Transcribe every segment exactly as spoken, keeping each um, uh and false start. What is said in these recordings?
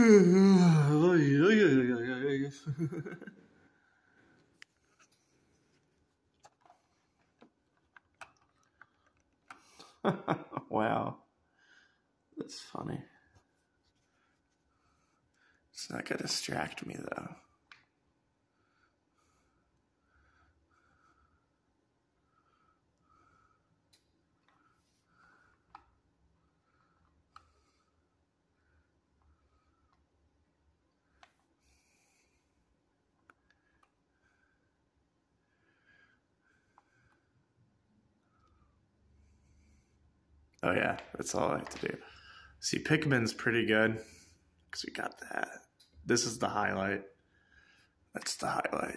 Wow. That's funny. It's not going to distract me, though. Oh, yeah, that's all I have to do. See, Pikmin's pretty good because we got that. This is the highlight. That's the highlight.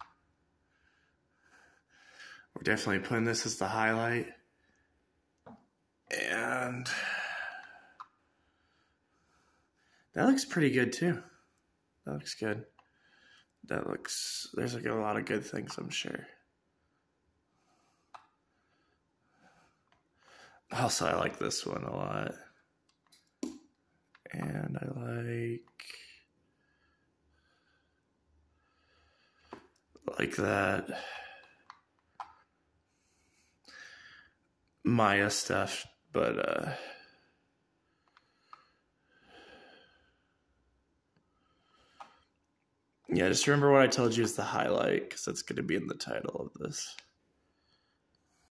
We're definitely putting this as the highlight. And that looks pretty good, too. That looks good. That looks, there's like a lot of good things, I'm sure. Also, I like this one a lot. And I like, like that Maya stuff, but, uh, yeah, just remember what I told you is the highlight, because that's going to be in the title of this.